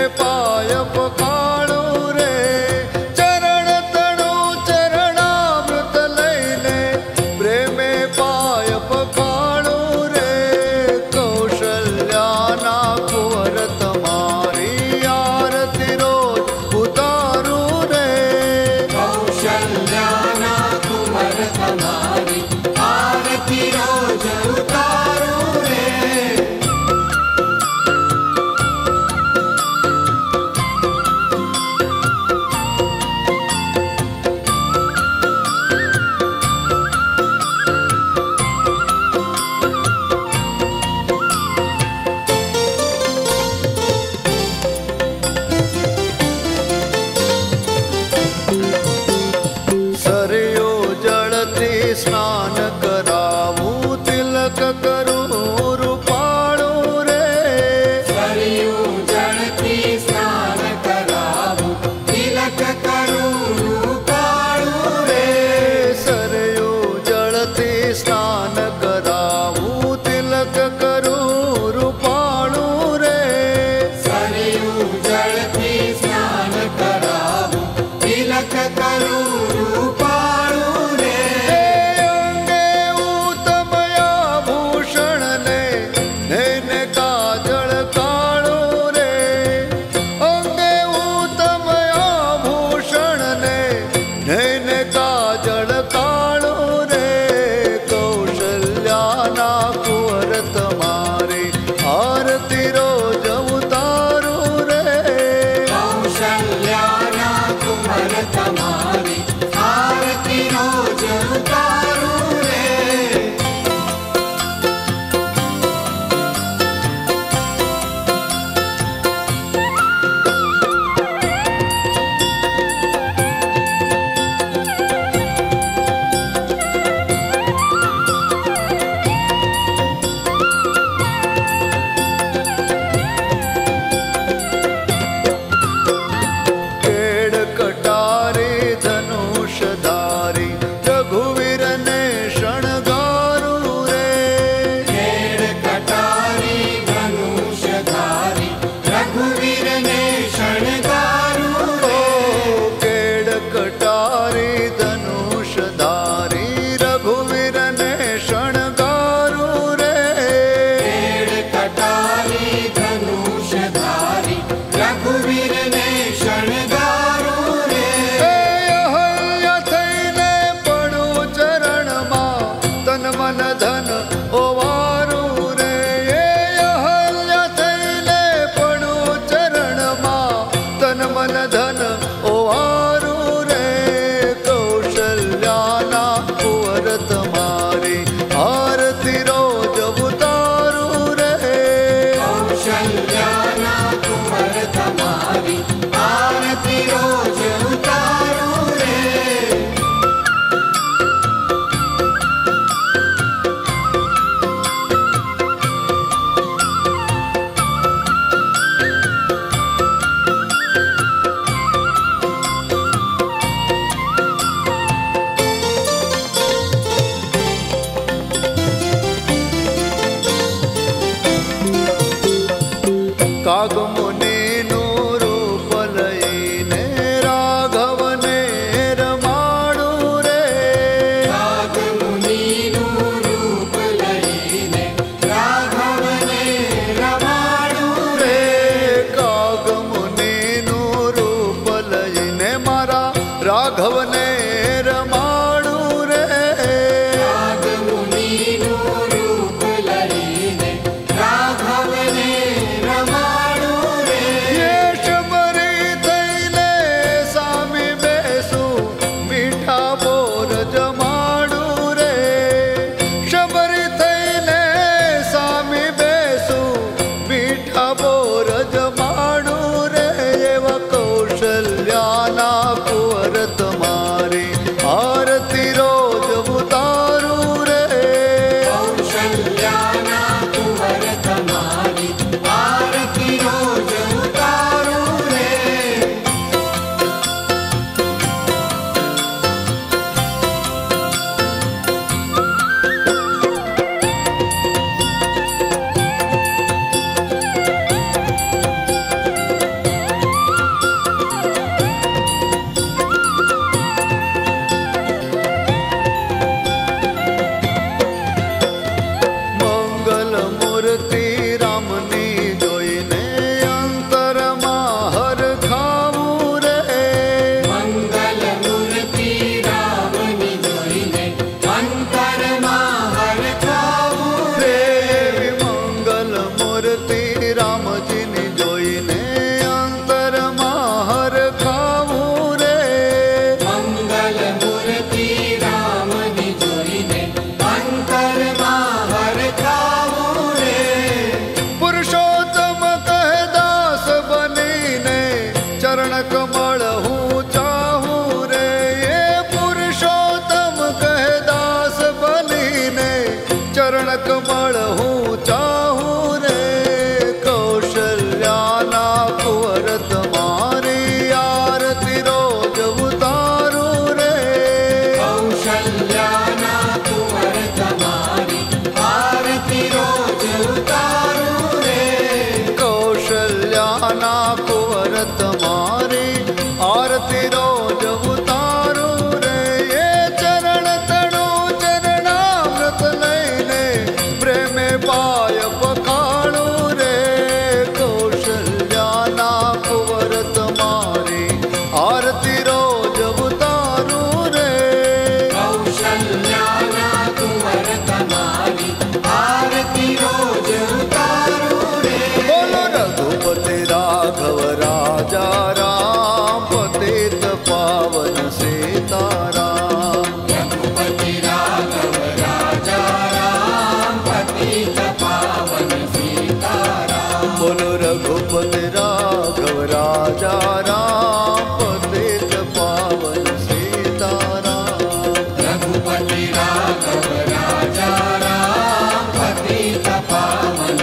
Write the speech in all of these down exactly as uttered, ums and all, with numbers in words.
पाय पखाड़ू रे, चरण तणु चरणामृत लईने प्रेमे पाय पखाड़ू रे, कौशल्याना कुंवर तमारी आरती रोज उतारू रे, कौशल्याना कुंवर तमारी आरती रोज उतारू रे। सरयो जलती स्नान करावू तिलक करूं रूपाळू रे, सरयू जलती स्नान करावू तिलक करूं रूपाळू रे, सरयो जलती स्नान करावू तिलक करूं रूपाळू रे, सरयू जलती स्नान करावू तिलक करूं रूपाळू रे, अंगे उत्तम आभूषण ने नैने काजळ काळू रे, अंगे उत्तम आभूषण ने नैने काजळ काळू रे, कौशल्याना कुंवर तमारी आरती रोज उतारू रे, कौशल्याना कुंवर तमारी आरती रोज उतारू रे। केड़ कटारी धनुषधारी रघुवीर ने शणगारू रे, खेड़ कटारी धनुषधारी रघुवीर ने शणगारू रे, केड़ कटारी धनुषधारी रघुवीर ने शणगारू रे, खेड़ कटारी धनुषधारी रघुवीर ने शणगारू रे, अहल्या थईने पड़ू चरण मां तन मन धन ओवारू रे, अहल्या थईने पड़ू चरण मां तन मन धन ओवारू रे, कौशल्याना कुंवर तमारी आरती रोज उतारू रे, कौशल्याना कुंवर तमारी आरती रोज उतारू रे। चरण कमल हूँ चाहूँ रे, ये पुरुषोत्तम कहे दास बलि ने, चरण कमल हूँ चाहूँ रे। कौशल्या ना कुंवर तुम्हारी आरती रोज उतारू रे, कौशल्या ना कुंवर तुम्हारी आरती रोज उतारू रे, कौशल्या ना कुंवर तुम्हारी आरती रोज उतारू रे। ये चरण तणु चरणामृत लईने प्रेमे पाय पखाड़ू रे, कौशल्या ना कुंवर तुम्हारी आरती रोज उतारू रे, कौशल्या ना कुंवर तुम्हारी आरती रोज उतारू रे। बोलो रघुपति राघव राजा राम, पतित पावन सीताराम। रघुपति राघव राजा राम, पतित पावन सीताराम। बोलो रघुपति राघव राजा राम, पतित पावन सीताराम। रघुपति राघव राजा राम, पतित पावन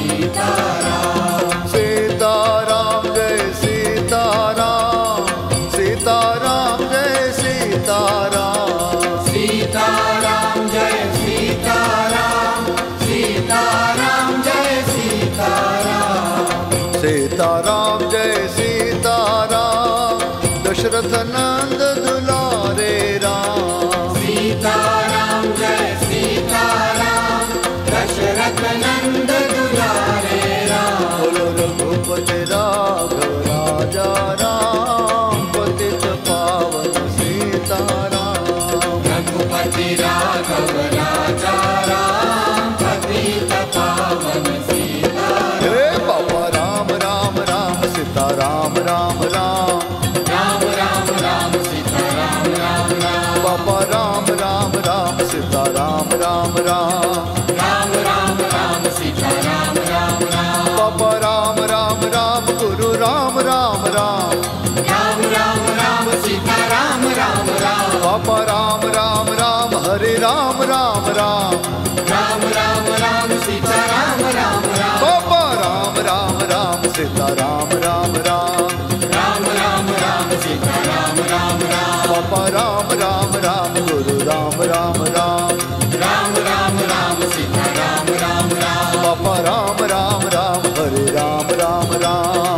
सीताराम। सीताराम जय सीताराम, सीताराम जय सीताराम, सीताराम जय सीताराम, सीताराम जय सीताराम। सीताराम जय सीताराम, दशरथ नंद दुलारे राम। सीताराम जय सीताराम, दशरथ नंद दुलारे राम। बोलो रघुपति राघव राजा राम, पतित पावन सीताराम। रघुपति राघव राजा राम, पतित पावन सीताराम। हे बाबा राम राम राम सीताराम राम राम, राम राम राम सीताराम राम राम। बाबा राम राम राम सीताराम राम राम, राम राम राम सीताराम राम राम। बाबा राम राम राम गुरु राम राम राम, राम राम राम सीताराम राम राम। बाबा राम राम राम हरे राम राम राम, राम राम राम सीताराम राम राम। बाबा राम राम राम सीताराम राम राम, राम राम राम सीताराम राम राम। बाबा राम राम राम गुरु राम राम राम, राम राम राम सीताराम राम राम। बाबा राम राम राम हरे राम राम राम।